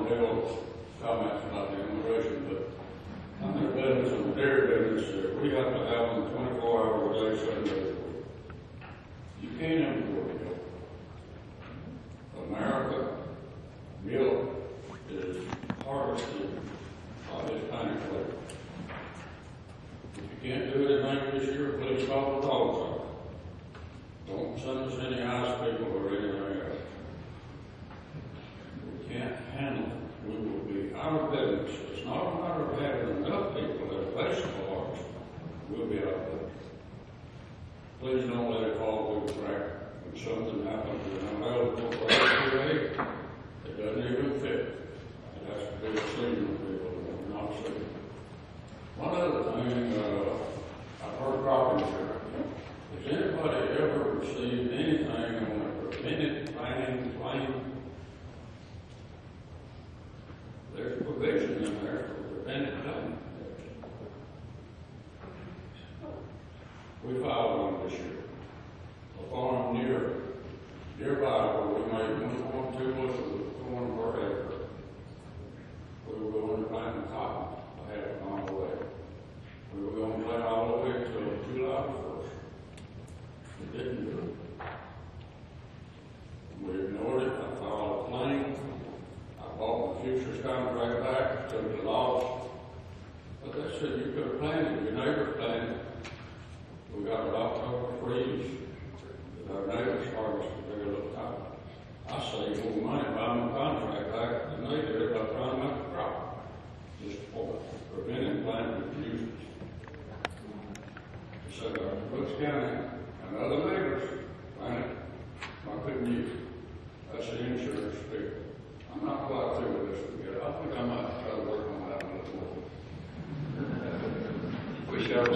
Bill's comments about the immigration, but I'm in the business of dairy business that we have to have them 24 hours a day, 7 days a week. You can't import milk. America, milk is harvested by this tiny place. If you can't do anything this year, please call the dogs out. Don't send us any ice people or anything else. We can't handle it. We will be out of business. It's not a matter of having enough people as vegetable artists. We'll be out of business. Please don't let it fall through the crack. When something happens with an available for HQA, it doesn't even fit. It has to be a senior people, not senior. One other thing, I've heard crop insurance. Has anybody ever received anything on a preventive planning claim? There's provision in there for preventive planning. We filed one this year. A farm nearby where we made 1.2 bushels of corn per acre. We were going to plant the cotton a half a mile away. We were going to plant all the way until July 1st. We didn't do it. We ignored it. I filed a claim. I bought the futures contract back, took the loss. But they said you could have planted, your neighbors planted. We got an October freeze. Our neighbors harvested very little cotton. I saved more money buying the contract back than they did by trying to make a crop. Just for preventing plant refusals. So Brooks County and other neighbors planted. Why couldn't you? That's the insurance fee. I'm not quite through with this one yet. I think I might try to work on that a little more. We shall